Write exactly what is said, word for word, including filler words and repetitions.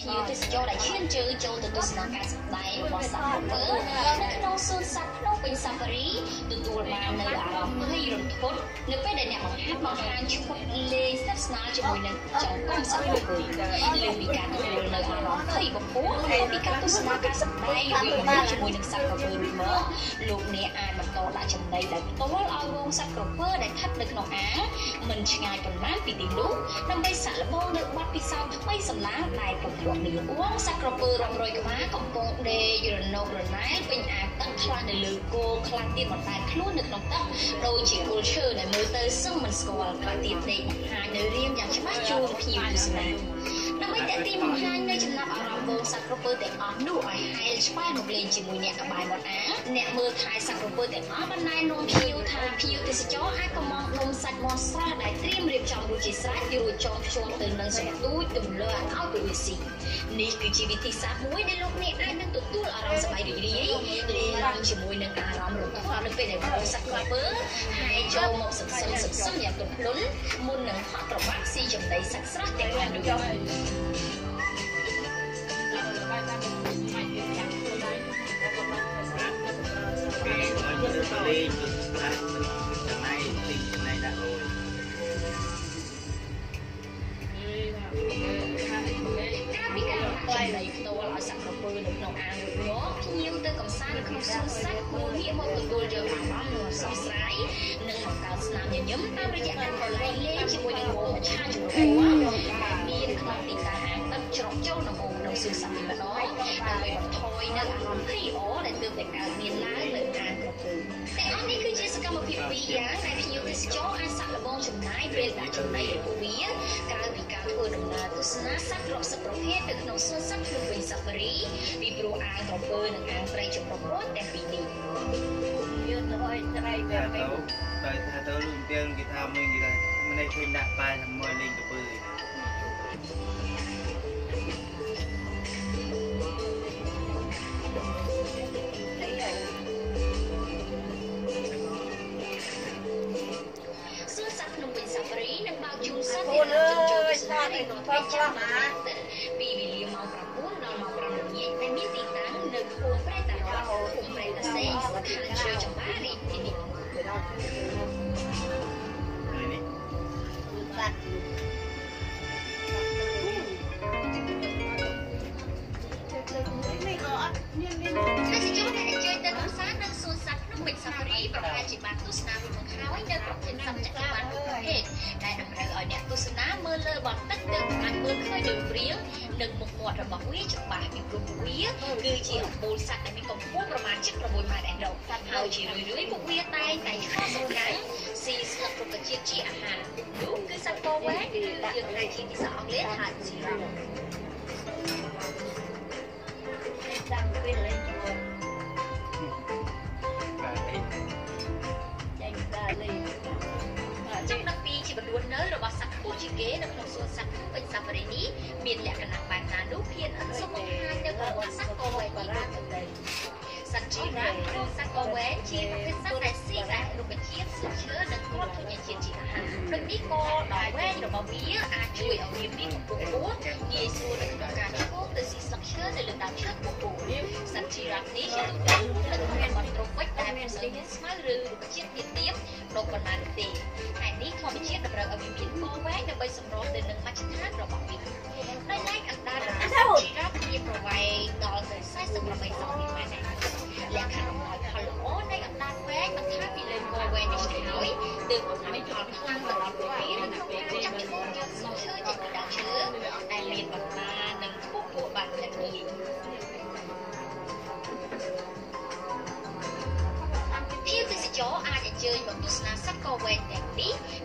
ភ្ញៀវទេសចរដែលឈានជើងចូលទៅទស្សនាការសម្ដែងរបស់សត្វក្រពើនៅក្នុងសួនសត្វភ្នំពេញ Safari ទទួលបាននូវអារម្មណ៍ភ័យរន្ធត់នៅពេលដែលអ្នកបង្ហាត់បង្ហាញឈុតលេងស្និទ្ធស្នាលជាមួយនឹងចង្កុំសត្វក្រពើលើពីការទទួលនៅអារម្មណ៍ភ័យបំផុសពីការទស្សនាការសម្ដែងរបស់ជាមួយនឹងសត្វក្រពើនេះមកលោកអ្នកអាចបន្តដាក់ចំណីដែលផ្ទាល់ឲ្យរោងសត្វក្រពើដែលស្ថិតនៅក្នុងអាងមិនឆ្ងាយប៉ុន្មានពីទីនោះដើម្បីសាក់លបងនៅបទពិសោធន៍ថ្មីសម្លាងដែលកំពុងមានអួងសត្វក្រពើរាប់រយក្បាលកំពុងដេករណុករណែលពេញអាងទឹកខ្លះនៅលើគោខ្លះទៀតបណ្តែតខ្លួននៅក្នុងទឹកដូចជាគល់ឈើដែលមើលទៅសឹងមិនស្គាល់ខ្លះទៀតដេកហាញនៅរៀងយ៉ាងច្បាស់ជូនភ្ញៀវទស្សនាដើម្បីតេទីបង្ហាញនៅចំណាប់អារម្មណ៍វងសត្វក្រពើទាំងអស់នោះឲ្យហែលឆ្វែងមកលេងជាមួយអ្នកក្បែរមាត់អាងអ្នកមើលថែសត្វក្រពើទាំងអស់បានណែនាំភ្ញៀវថាភ្ញៀវទេសចរអាចកំងនំសាច់មាន់ស្រស់ដែលត្រៀមរៀបចំរួចជាស្រេចរួចចងភ្ជាប់ទៅនឹងសន្ទូចទម្លាក់ឲ្យទៅវាស៊ីនេះគឺជាវិធីសាស្ត្រមួយដែលលោកអ្នកអាចនឹងទទួលអារម្មណ៍សប្បាយរីករាយលេងឡើងជាមួយនឹងអារម្មណ៍រំភើបនៅពេលដែលវងសត្វក្រពើហើយចូលមកសន្សំសន្សំយ៉ាងទន់ភ្លន់មុននឹងហត់ត្របាក់ស៊ីចំណីសាច់ស្រស់ទាំងអស់នោះលេងទៅស្អាតចំណៃទីចំណៃដាក់រួយកាលពីការចំណៃផ្ទាល់ឲ្យសត្វក្រពើនៅក្នុងអាងរួចមកភ្ញៀវទៅកំសាន្តនៅក្នុងសួនសត្វគួរងាកមកទទួលយកអារម្មណ៍និងសោកស្ដាយនិងបង្កើតស្នាមញញឹមតាមរយៈការប្រឡែងលេងជាមួយនឹងវងមច្ឆាជំនួសមានក្នុងទីតាំងអាងទឹកច្រកចូលនៅក្នុងសួនសត្វនេះម្ដងដើម្បីបន្ថយនៅអារម្មណ៍ភ័យអដែលទើបតែកើតមានឡើងនៅអាងក្រពើទាំងអស់នេះគឺជាសកម្មភាពពីរយ៉ាងដែលភ្ញៀវទេសចរអាចសាក់លបងចំណាយពេលដាក់ចំណីរបស់វាក្រៅពីការធ្វើដំណើរទស្សនាសត្វរាប់សិបប្រភេទនៅក្នុងសួនសត្វភ្នំពេញ Safari ពីព្រោះអាងក្រពើនិងអាងត្រីចម្រុះមាត់ទាំងពីរនេះយើងទៅឲ្យត្រីបែបនេះទៅថាទៅលុយទៀងគេថាមួយគេថាមិនได้ឃើញដាក់ប៉ែថាមួយលេងក្រពើអូនអើយស្អាតឯនោះផងខ្លះណាពីវេលាម៉ោងប្រាំបួនដល់ម៉ោងប្រាំល្ងាចដែលមានទីតាំងនៅភូមិព្រែកតារ៉ភូមិព្រែកតាសេងស្ថិតនៅជ្រៅចម្បារីទីនេះនេះបាត់នេះក៏អត់មានមានតែជាជនដែលជួយទៅកំសាន្តនៅសួនសត្វភ្នំពេញ Safari ប្រហែលជាបានទស្សនាពីមកហើយនៅប្រភេទសត្វចក្រវាឡប្រភេទដែលតម្រូវឲ្យអ្នកទស្សនាមើលលើបទទឹកទើបអាចមើលឃើញដូចព្រៀងនិងមុខមាត់របស់វាច្បាស់ពីព្រោះវាគឺជាអំបូរសត្វដែលមានកម្ពស់ប្រមាណជិតប្រាំមួយម៉ែត្រឯណោះហើយជារឿយៗពួកវាតែងតែឆ្លងសម្ងាញ់ស៊ីស្លឹករុក្ខជាតិជាអាហារនោះគឺសត្វកវែងឬយើងហៅជាភាសាអង់គ្លេសថា Zebra ចាំពេលលេងជាមួយចំណាប់ពីជីវរស់នៅរបស់សត្វខ្ពស់ជាគេនៅក្នុងសួនសត្វភ្នំពេញ Safari នេះមានលក្ខណៈបែបណានោះភាគអិនសូមបង្ហាញនៅប្រវត្តិសត្វកវែងនេះទៅសត្វជីរ៉ាហ្វឬសត្វកវែងជាប្រភេទសត្វដែលស៊ីតែរុក្ខជាតិស្លឹកឈើនិងគ្រាប់ធញ្ញជាតិជាអាហារដូចនេះក៏ដោយវែងរបស់វាអាចជួយឲ្យវាមានកម្ពស់ខ្ពស់ងាយស្រួលនៅក្នុងការឆ្លងទៅស៊ីស្លឹកឈើនៅលើដើមឈើខ្ពស់ៗសត្វជីរ៉ាហ្វនេះជាទូទៅនៅក្នុងបរិបទត្រូពិចដែលមានស្លឹកស្មៅឬរុក្ខជាតិទាបទាបដុំប៉ុន្មានទេហើយនេះធម្មជាតិតម្រូវឲ្យវាមានកវែងដើម្បីសម្របទៅនឹងមជ្ឈដ្ឋានរបស់វាដោយឡែកអណ្ដាតរបស់ជីរ៉ាហ្វមានប្រវែងដល់ទៅសែសិបប្រាំបីសង់ទីម៉ែត្រលក្ខណៈអំណោយផលល្អនៃអណ្ដាតវែងបន្ថែមពីលើកវែងនេះហើយទើបអំណាចផលខ្លាំងទៅដល់ពួកវានៅក្នុងការចាប់ឈ្មោះយកស្លឹកឈើចេញពីដើមឈើដែលមានបណ្ដានិងខ្ពស់ពួកបានយ៉ាងងាយភ្ញៀវទេសចរអាចអញ្ជើញមកទស្សនាសត្វកវែងទាំងនេះ